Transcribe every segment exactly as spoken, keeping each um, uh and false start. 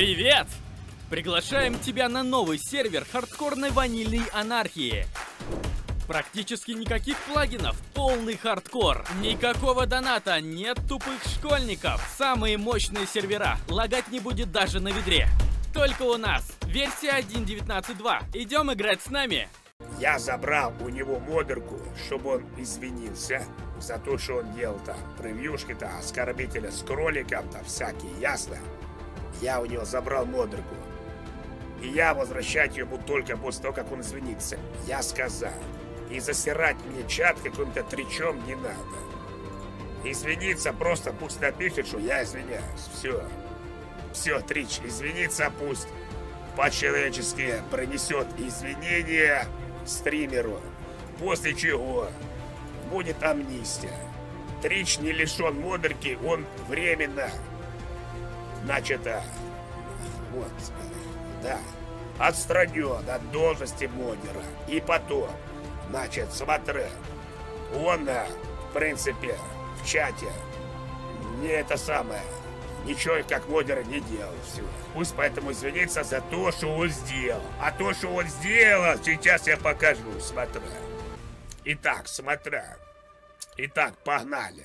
Привет! Приглашаем тебя на новый сервер хардкорной ванильной анархии. Практически никаких плагинов, полный хардкор. Никакого доната, нет тупых школьников. Самые мощные сервера, лагать не будет даже на ведре. Только у нас. Версия один девятнадцать два. Идем играть с нами. Я забрал у него модерку, чтобы он извинился за то, что он делал там превьюшки-то, оскорбителя с кроликом-то всякие, ясно? Я у него забрал модерку. И я возвращать ее буду только после того, как он извинится. Я сказал. И засирать мне чат каким-то тричом не надо. Извиниться просто пусть напишет, что я извиняюсь. Все. Все, Трич, извиниться пусть по-человечески принесет извинения стримеру. После чего будет амнистия. Трич не лишен модерки, он временно. Значит, а, вот, да, отстранен от должности модера. И потом, значит, смотри, он, в принципе, в чате не это самое, ничего как модера не делал, все. Пусть поэтому извинится за то, что он сделал. А то, что он сделал, сейчас я покажу, смотри. Итак, смотри. Итак, погнали.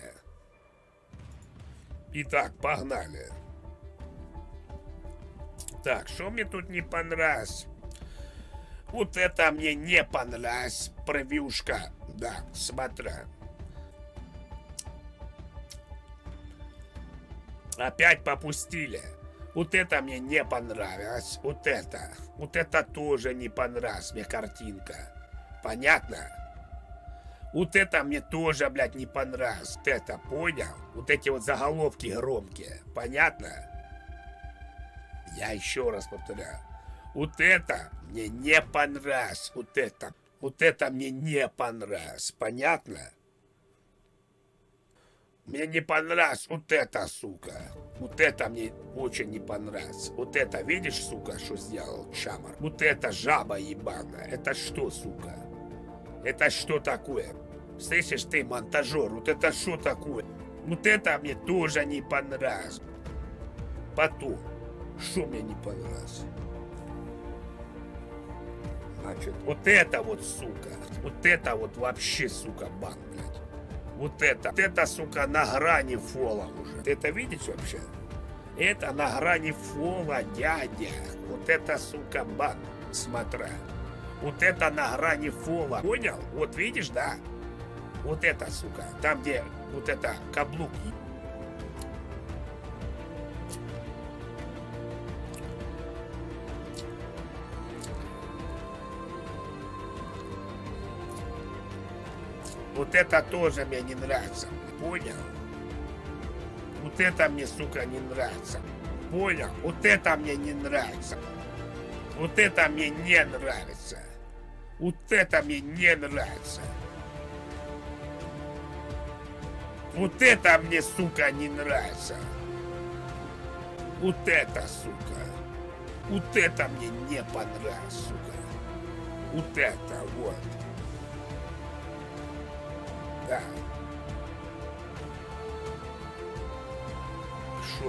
Итак, погнали. Так, что мне тут не понравилось? Вот это мне не понравилось. Превьюшка. Да, смотри. Опять попустили. Вот это мне не понравилось. Вот это. Вот это тоже не понравилось мне картинка. Понятно? Вот это мне тоже, блядь, не понравилось. Вот это, понял? Вот эти вот заголовки громкие. Понятно? Я еще раз повторяю. Вот это мне не понравилось. Вот это. Вот это мне не понравилось. Понятно? Мне не понравилось вот это, сука. Вот это мне очень не понравилось. Вот это, видишь, сука, что сделал Чамар? Вот это жаба ебаная. Это что, сука? Это что такое? Слышишь ты, монтажер, вот это что такое? Вот это мне тоже не понравилось. Потом, что мне не понравилось? Значит, вот это вот, сука. Вот это вот вообще, сука, бан, блядь. Вот это, вот это, сука, на грани фола уже. Ты это видишь вообще? Это на грани фола, дядя. Вот это, сука, бан. Смотри. Вот это на грани фола. Понял? Вот видишь, да? Вот это, сука. Там, где вот это каблук. Вот это тоже мне не нравится. Понял? Вот это мне, сука, не нравится. Понял? Вот это мне не нравится. Вот это мне не нравится. Вот это мне не нравится. Вот это мне, сука, не нравится. Вот это, сука. Вот это мне не понравилось, сука. Вот это, вот. Да. Шо?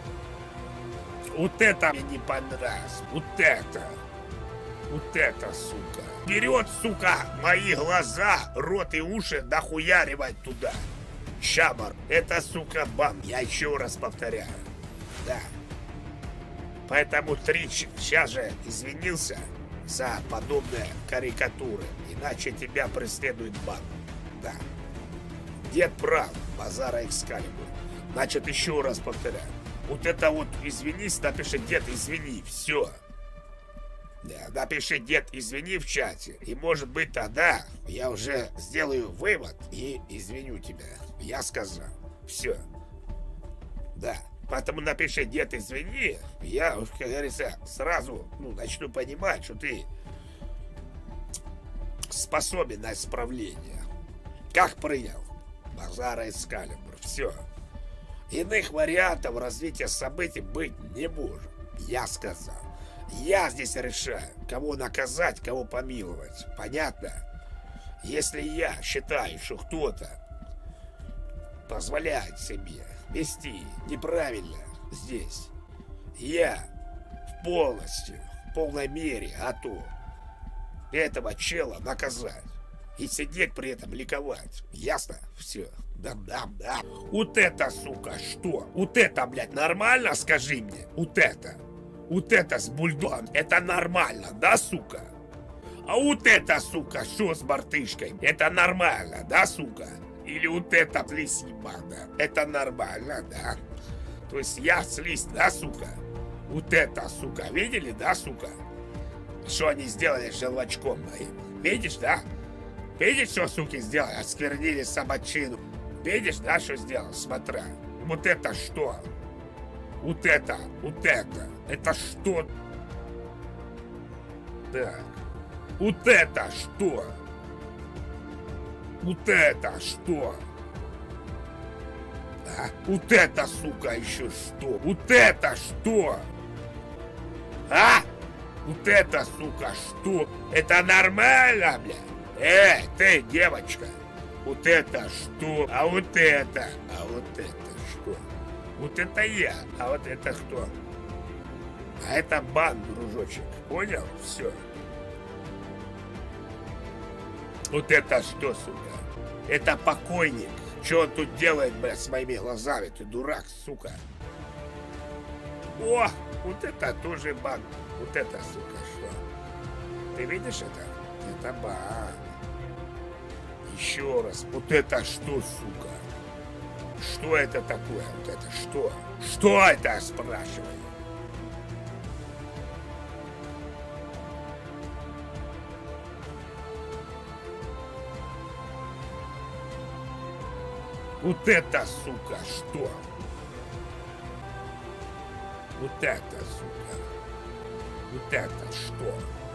Вот это мне не понравилось. Вот это. Вот это, сука. Берет, сука, мои глаза, рот и уши дохуяривать туда. Чамар. Это, сука, бан. Я еще раз повторяю. Да. Поэтому Трич сейчас же извинился за подобные карикатуры. Иначе тебя преследует бан. Да. Дед прав, базара Экскалибур. Значит, еще раз повторяю. Вот это вот извинись, напиши дед, извини, все. Да, напиши дед, извини в чате. И может быть тогда я уже сделаю вывод и извиню тебя. Я сказал. Все. Да. Поэтому напиши дед, извини. Я, как говорится, сразу ну, начну понимать, что ты способен на исправление. Как принял? Базара Экскалибур. Все. Иных вариантов развития событий быть не может. Я сказал. Я здесь решаю, кого наказать, кого помиловать. Понятно? Если я считаю, что кто-то позволяет себе вести неправильно здесь, я полностью, в полной мере готов этого чела наказать. И сидеть при этом ликовать. Ясно? Все. Да-да-да. Вот это, сука, что? Вот это, блядь, нормально, скажи мне? Вот это. Вот это с бульдогом. Это нормально, да, сука? А вот это, сука, что с бортышкой? Это нормально, да, сука? Или вот это слизь ебаная? Это нормально, да? То есть я слизь, да, сука? Вот это, сука. Видели, да, сука? Что они сделали с желвачком моим? Видишь, да? Видишь, что, суки, сделали? Осквернили собачину. Видишь, да, что сделал? Смотри. Вот это что? Вот это, вот это. Это что? Так. Вот это что? Вот это что? А? Вот это, сука, еще что? Вот это что? А? Вот это, сука, что? Это нормально, блядь? Эй, ты, девочка, вот это что? А вот это? А вот это что? Вот это я, а вот это кто? А это бан, дружочек, понял? Все. Вот это что, сука? Это покойник. Что он тут делает, блядь, с моими глазами? Ты дурак, сука. О, вот это тоже бан. Вот это, сука, что? Ты видишь это? Это бан. Еще раз, вот это что, сука? Что это такое? Вот это что? Что это, спрашиваю? Вот это, сука, что? Вот это, сука. Вот это что?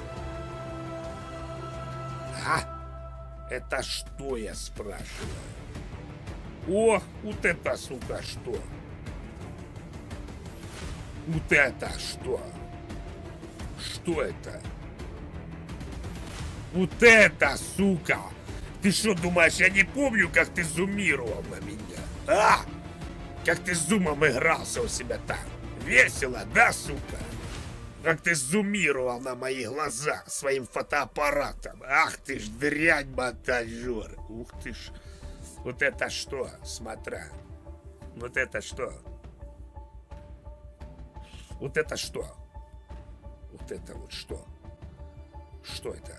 А? Это что, я спрашиваю? О, вот это, сука, что? Вот это что? Что это? Вот это, сука! Ты что думаешь, я не помню, как ты зумировал на меня? А? Как ты зумом игрался у себя там? Весело, да, сука? Как ты зумировал на мои глаза своим фотоаппаратом. Ах ты ж дрянь, монтажер. Ух ты ж. Вот это что, смотря. Вот это что? Вот это что? Вот это вот что? Что это?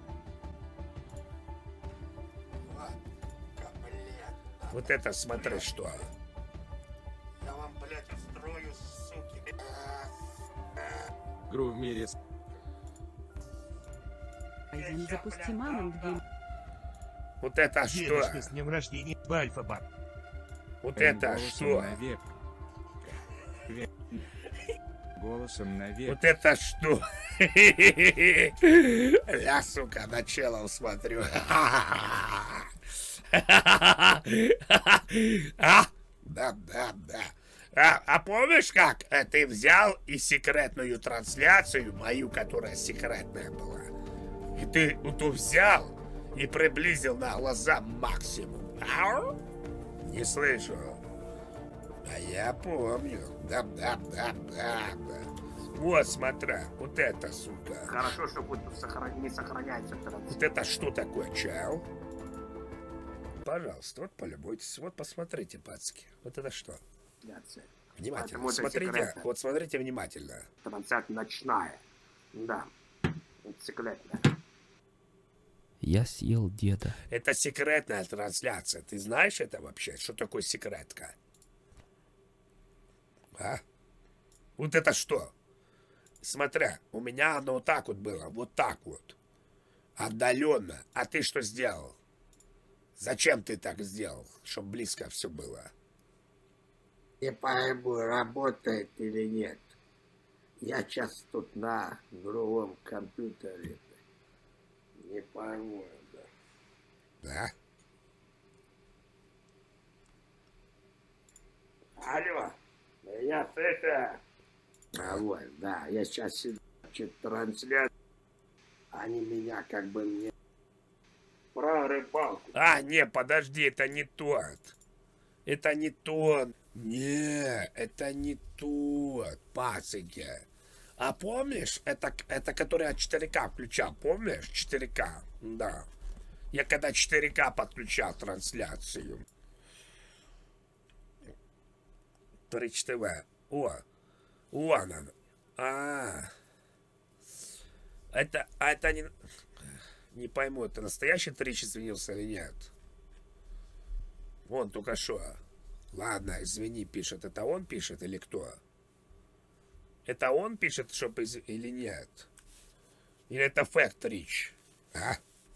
Вот это смотри, что? Я вам, блядь, устрою, суки. Игру в мире. Один запусти мамонт гейм. Вот это что? Дедушка, с днем рождения, Альфа-Бар. Вот это Голосом что? навек. Ве- Голосом навек. Вот это что? Я, сука, начало смотрю. А? Да, да, да. А, а помнишь, как э, ты взял и секретную трансляцию, мою, которая секретная была, и ты эту взял и приблизил на глаза максимум? Ау? Не слышу. А я помню. Да, да, да, да, да. Вот, смотри, вот это, сука. Хорошо, что будет сохран... не сохраняется трансляция. Вот это что такое, чел? Пожалуйста, вот полюбуйтесь, вот посмотрите, пацки. Вот это что? Внимательно, Поэтому это смотрите, секретно. вот смотрите внимательно. Трансляция ночная. Да. Это секретно. Я съел деда. Это секретная трансляция. Ты знаешь это вообще? Что такое секретка? А? Вот это что? Смотря, у меня оно вот так вот было, вот так вот. Отдаленно. А ты что сделал? Зачем ты так сделал? Чтобы близко все было. Не пойму, работает или нет. Я сейчас тут на другом компьютере. Не пойму, да. Да? Алло, я это... А вот, да, я сейчас трансляцию. Они меня как бы мне про рыбалку. А, не, подожди, это не тот. Это не тот. Не, это не тот, пацаки. А помнишь, это, это который от четыре ка включал, помнишь? четыре ка, да. Я когда четыре ка подключал трансляцию. Бридж ТВ. О, вон он. А, это, а это не... Не пойму, это настоящий Трич извинился или нет? Вон только что. Ладно, извини, пишет. Это он пишет или кто? Это он пишет, чтобы из... или нет? Или это факт Трич? А?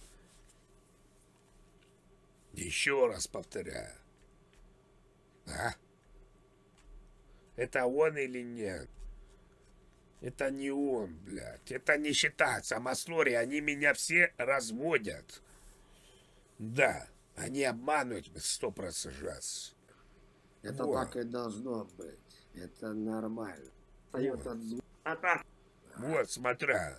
Еще раз повторяю. А? Это он или нет? Это не он, блядь. Это не считается. Маслори, они меня все разводят. Да, они обманывают сто процентов. Это вот. Так и должно быть. Это нормально. Встает от звука. А так, Вот, смотря.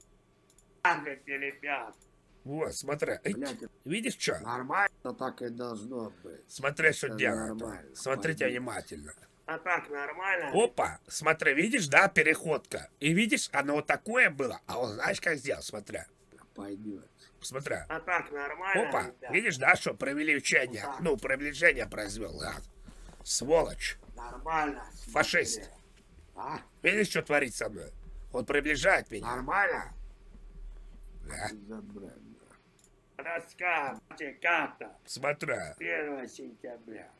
ребят. Вот, смотря. Эй, Блядь, видишь, что? нормально так и должно быть. Смотри, что Это делают. нормально. Смотрите Пойдёт. внимательно. А так нормально? Опа, смотри, видишь, да, переходка. И видишь, оно вот такое было. А он знаешь, как сделал, смотря. Пойдет. Смотря. А так нормально? Опа, ребят? видишь, да, что привлечение, Вот так. ну, приближение произвел, да. Сволочь, Нормально. фашист. смотри. А? Видишь, что творит со мной? Он приближает меня. Нормально? Да. Забрать. Расскажите, как-то. Смотря. первого сентября.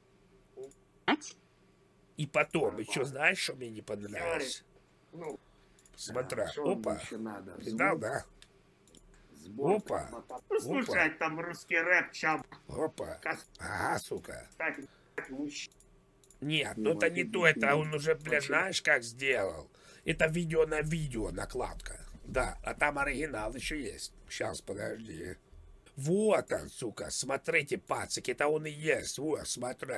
И потом, еще знаешь, что мне не понравилось? Ну, Смотря. что Опа. еще надо? Видал, да? Сборка, Опа. мотор- Ну, слушай, там русский рэп, чам. Опа. Кас- Ага, сука. Кстати, мужчина. Нет, Ну, ну это вот не это то, это фильм. он уже, блядь, Вообще. знаешь, как сделал? Это видео на видео, накладка. Да, а там оригинал еще есть. Сейчас, подожди. Вот он, сука, смотрите, пацики, это он и есть. Вот, смотри.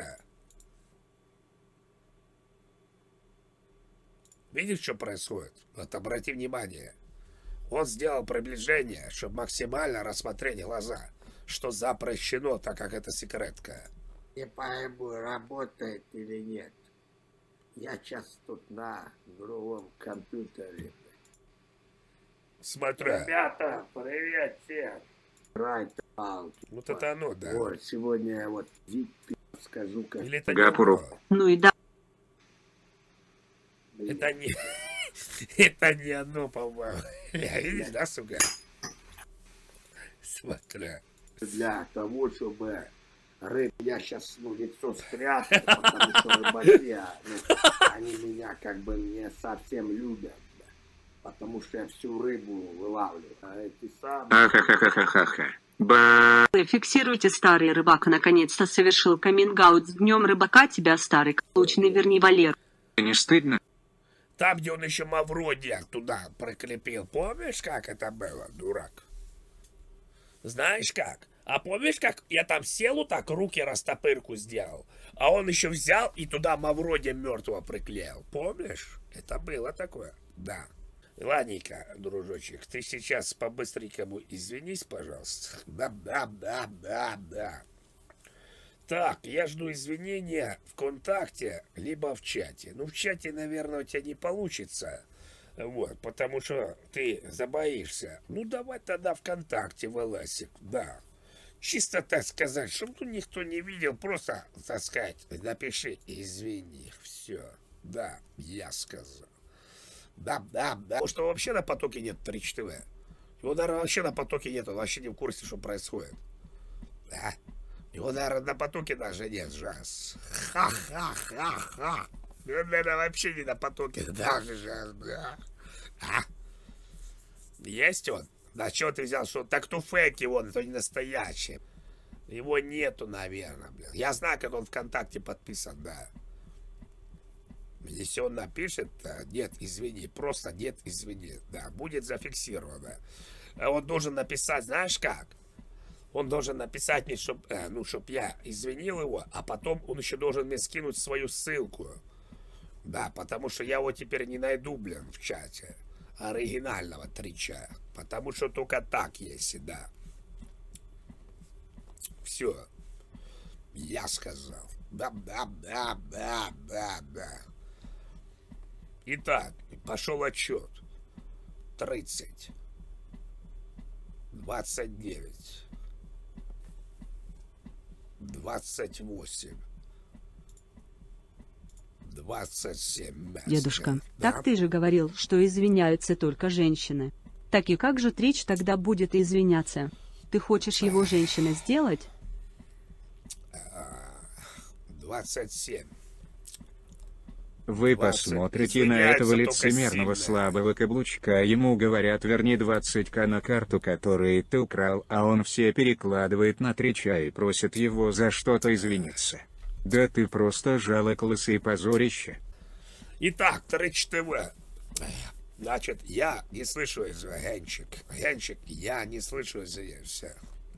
Видишь, что происходит? Вот обрати внимание. Он сделал приближение, чтобы максимально рассмотреть глаза. Что запрещено, так как это секретка. Не пойму, работает или нет. Я сейчас тут на другом компьютере. Смотри. Ребята, привет всем. Райт аут. Вот это оно, да. Вот, сегодня я вот вид скажу, как... Или это не оно? Ну и да. Это не... Это не оно, по-моему. Видишь, да, сука? Смотри. Для того, чтобы рыб... Я сейчас, ну, лицо спрятал, потому что рыбаки, ну, они меня как бы не совсем любят. Да, потому что я всю рыбу вылавливаю. А эти самые... Ахахахахаха. Ба. Фиксируйте, старый рыбак наконец-то совершил каминг-аут. С днем рыбака тебя, старый каблучный, верни Валер. Не стыдно? Там, где он еще Мавродия туда прикрепил. Помнишь, как это было, дурак? Знаешь как? А помнишь, как я там сел вот так, руки растопырку сделал? А он еще взял и туда Мавродия мертвого приклеил. Помнишь? Это было такое. Да. Ладненько, дружочек, ты сейчас по-быстренькому извинись, пожалуйста. Да, да, да, да, да. Так, я жду извинения ВКонтакте, либо в чате. Ну, в чате, наверное, у тебя не получится. Вот, потому что ты забоишься. Ну, давай тогда ВКонтакте, Веласик, да. Чисто, так сказать, чтобы тут никто не видел, просто, так сказать, напиши «извини», все. Да, я сказал. Да, да, да. Потому что вообще на потоке нет Трич ТВ. Его, наверное, вообще на потоке нет, он вообще не в курсе, что происходит. Да. Его, наверное, на потоке даже нет, Жас. Ха-ха-ха-ха. Он, наверное, вообще не на потоке даже, Жас, да. А? Есть он? Да что ты взял, что так то фейк его, это не настоящий. Его нету, наверное, блин. Я знаю, как он ВКонтакте подписан, да. Если он напишет, нет, извини, просто нет, извини, да, будет зафиксировано. Он должен написать, знаешь как? Он должен написать мне, чтоб, э, ну, чтоб я извинил его, а потом он еще должен мне скинуть свою ссылку. Да, потому что я его теперь не найду, блин, в чате. Оригинального Трича. Потому что только так есть, да. Все. Я сказал. Да, да, да, да, да, да. Итак, пошел отчет. тридцать. двадцать девять. двадцать восемь. двадцать семь. Дедушка, Да? так ты же говорил, что извиняются только женщины. Так и как же Трич тогда будет извиняться? Ты хочешь его женщиной сделать? двадцать семь. Вы двадцать. посмотрите на Извиняется этого только лицемерного сильно. слабого каблучка, ему говорят верни двадцать ка на карту, которые ты украл, а он все перекладывает на Трича и просит его за что-то извиниться. Да ты просто жалок лысый позорище. Итак, Трич ТВ. Значит, я не слышу из Генчик. Генчик, я не слышу из всех.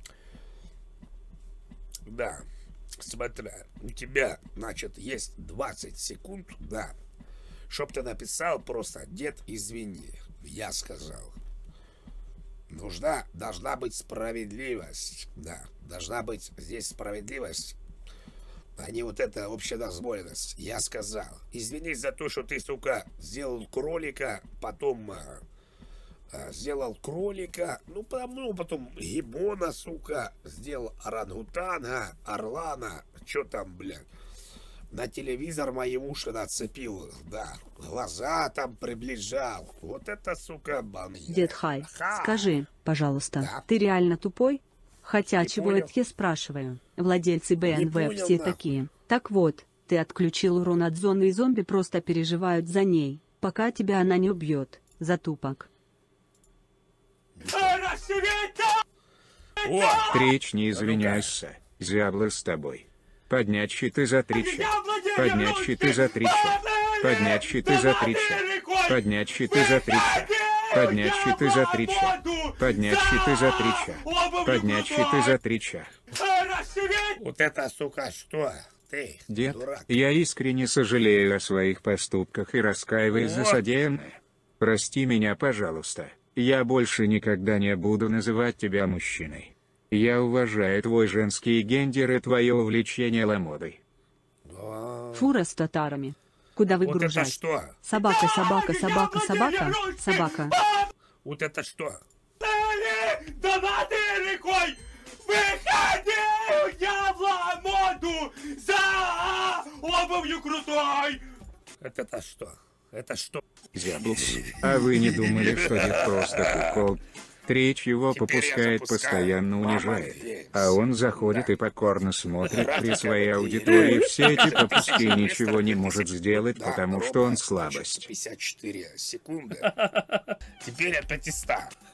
Да. Смотри, у тебя, значит, есть двадцать секунд, да, чтоб ты написал просто «Дед, извини». Я сказал. Нужна, должна быть справедливость, да, должна быть здесь справедливость, а не вот эта общедозволенность. Я сказал. Извинись за то, что ты, сука, сделал кролика, потом а, а, сделал кролика, ну, потом, ну, потом гибона, сука, сделал орангутана, орлана, что там, блядь. На телевизор мои уши нацепил, да, глаза там приближал. Вот это, сука, баня. Дед Хай, Ха. скажи, пожалуйста, Да. ты реально тупой? Хотя, Не чего понял. это я спрашиваю? Владельцы бэ эн вэ понял, все нахуй. такие. Так вот, ты отключил урон от зоны, и зомби просто переживают за ней, пока тебя она не убьет. Затупок. О, Трич, не извиняйся, зябло с тобой. Поднять щиты за Трича. Поднять щиты за Трича. Поднять щиты за Трича. Поднять щиты за Трича. Поднять щиты за Трича. Поднять щиты за Трича. Поднять щиты за Трича. вот это, сука, что? Ты, Дед, дурак. я искренне сожалею о своих поступках и раскаиваюсь за Вот. содеянное. Прости меня, пожалуйста. Я больше никогда не буду называть тебя мужчиной. Я уважаю твой женский гендер и твое увлечение ламодой. О, Фура с татарами. Куда вот это выгружать? что? Собака, собака, собака, собака, собака. Вот это что? Давати рекой! Выходи! Я в ламоду! За обувью крутой! Это что? Это что? Зябло. А вы не думали, что дед просто кукол? Трич его Теперь я попускает, запускаю. постоянно Мама, унижает. здесь. А он заходит и покорно смотрит при своей аудитории все эти попуски и ничего не может сделать, Да, потому что он ровно, слабость. значит, пятьдесят четыре секунды. Теперь от пятисот.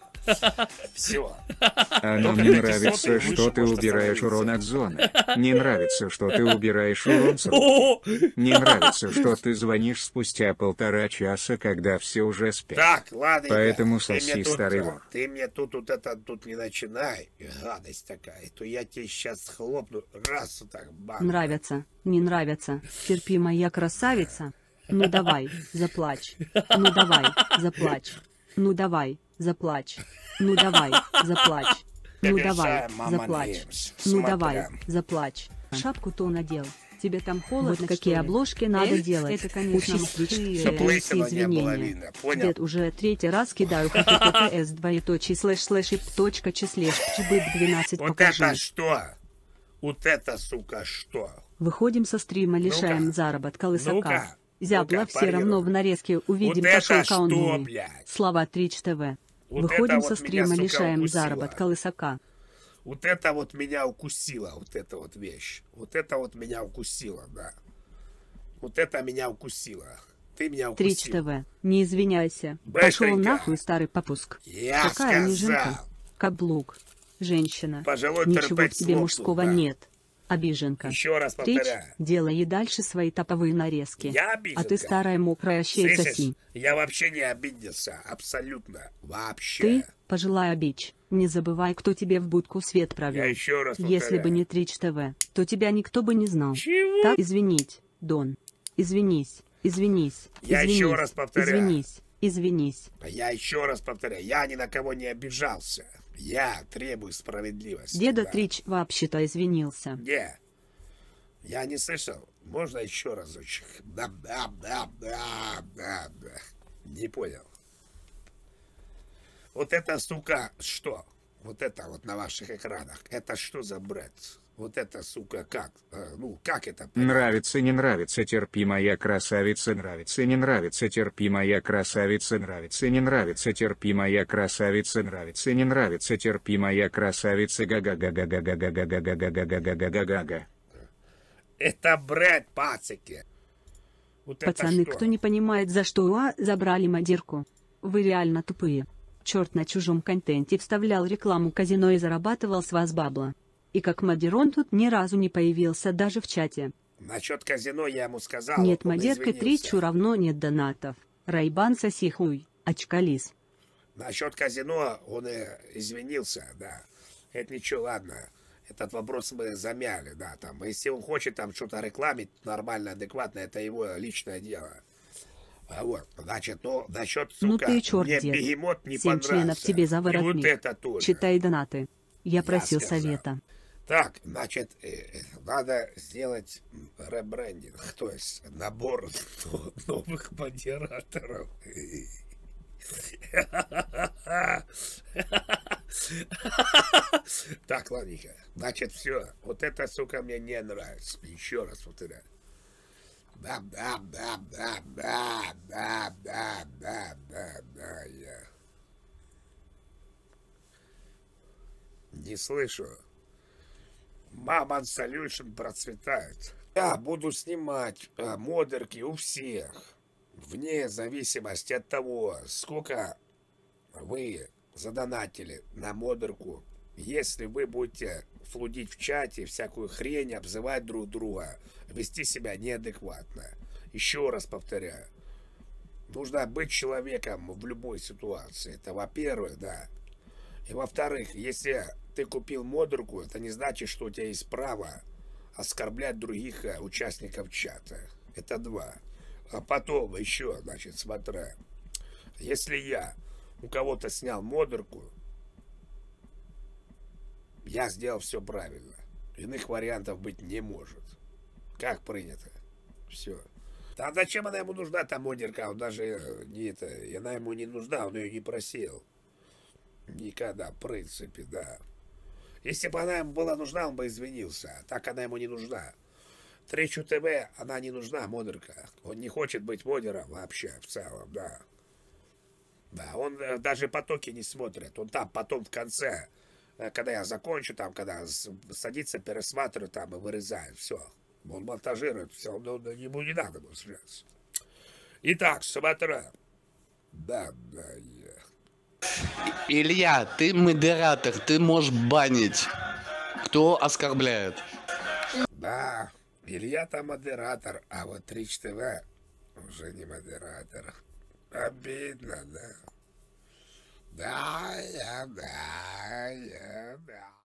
Все. А нам Только не пятисот и нравится, выше что ты можно убираешь становиться. урон от зоны. Не нравится, что ты убираешь урон с рук. Не нравится, что ты звонишь спустя полтора часа, когда все уже спят. Так, ладно. Поэтому ты мне соси, тут, старый а, вор. Ты мне тут вот это тут не начинай. Гадость такая. То я тебе сейчас хлопну. Раз вот так. Бам. Нравится, не нравится. Терпи, моя красавица. Ну давай, заплачь. Ну давай, заплачь. Ну давай, заплачь. Ну давай, заплачь. Ну давай, Обижаем, мама, заплачь. Неймс. Ну давай, Смотря. заплачь. Шапку-то надел. Тебе там холодно, Вот какие что ли? обложки надо Э, делать. это, конечно, Учись лечить Чтоб все лысина не было извинения. видно. Понял? Дед, уже третий раз кидаю https двоеточие слэш слэш ип точка числеш пчбык двенадцать Вот покажи. это что? Вот это, сука, что? Выходим со стрима, лишаем Ну-ка. заработка лысака. Ну-ка. Зябла Ну-ка, все парируй. равно в нарезке увидим, Вот пошел это что, каунуй. блядь? Слова Трич ТВ. Вот Выходим это со вот стрима, меня, сука, лишаем укусило. заработка лысака. Вот это вот меня укусило, вот эта вот вещь. Вот это вот меня укусило, да. Вот это меня укусило. Ты меня Трич укусил. ТВ. Не извиняйся. Пошел Быстренько. нахуй, старый попуск. Я Какая не сказал. жинка? Каблук. Женщина. Пожилой Ничего терпеть в тебе слопнул, мужского да. нет. Обиженка. Еще раз Трич, повторяю. делай и дальше свои топовые нарезки. Я А ты обиженка. старая мокрая щель Слышишь? соси. Я вообще не обиделся. Абсолютно. Вообще. Ты, пожилая бич, не забывай, кто тебе в будку свет провел. Я еще раз Если повторяю. бы не Трич ТВ, то тебя никто бы не знал. Чего? Так, извинить, Дон. Извинись, извинись, Я извинись, еще раз повторяю. извинись, извинись. Я еще раз повторяю. Я ни на кого не обижался. Я требую справедливости. Деда да. Трич вообще-то извинился. Где? Я не слышал. Можно еще разочек? Да, да, да, да, да, да. Не понял. Вот это, сука, что? Вот это вот на ваших экранах. Это что за бред? Вот это, сука, как? Э, Ну, как это? понять? Нравится, не нравится, терпи, моя красавица, нравится, не нравится, терпи, моя красавица, нравится, не нравится, терпи, моя красавица, нравится, не нравится, терпи, моя красавица, га-га-га-га-га-га-га-га-га-га-га-га-га-га. Это бред, пацики. Вот это Пацаны, что? кто не понимает, за что УА забрали модерку? Вы реально тупые. Черт на чужом контенте вставлял рекламу казино и зарабатывал с вас бабла. И как модер он тут ни разу не появился даже в чате. Насчет казино я ему сказал. Нет он модерка три извинился. чу равно нет донатов. Райбан соси хуй, очкалис. Насчет казино он э, извинился, да. Это ничего, ладно. Этот вопрос мы замяли, да. Там, если он хочет там что-то рекламить нормально, адекватно, это его личное дело. А вот, значит, ну, насчет, сука, Ну ты черт, мне дед. бегемот не Семь членов понравился. тебе за И вот воротник. это тоже. Читай донаты. Я просил сказал. совета. Так, значит, э, э, надо сделать ребрендинг, то есть набор новых модераторов. Так, ладненько. Значит, все. Вот это, сука, мне не нравится. Еще раз повторяю. Да, да, да, да, да, да, да, да, да, да, я. Не слышу. Мамон Solution процветает. Я буду снимать э, модерки у всех. Вне зависимости от того, сколько вы задонатили на модерку. Если вы будете флудить в чате, всякую хрень, обзывать друг друга, вести себя неадекватно. Еще раз повторяю. Нужно быть человеком в любой ситуации. Это во-первых, да. И во-вторых, если ты купил модерку, это не значит, что у тебя есть право оскорблять других э, участников чата. Это два. А потом еще, значит, смотря. Если я у кого-то снял модерку, я сделал все правильно. Иных вариантов быть не может. Как принято. Все. А зачем она ему нужна, та модерка? Он даже э, не это. Она ему не нужна, он ее не просил. Никогда, в принципе, да. Если бы она ему была нужна, он бы извинился. А так она ему не нужна. Тречу ТВ, она не нужна, модерка. Он не хочет быть модером вообще, в целом, да. Да, он э, даже потоки не смотрит. Он там потом в конце, э, когда я закончу, там, когда с- садится, пересматривает там и вырезает. Все. Он монтажирует, все. Ну, ну, ему не надо было сейчас. Итак, смотря. Да, да, я. Илья, ты модератор, ты можешь банить. Кто оскорбляет? Да, Илья там модератор, а вот Трич ТВ уже не модератор. Обидно, да. Да, я, да, я, да.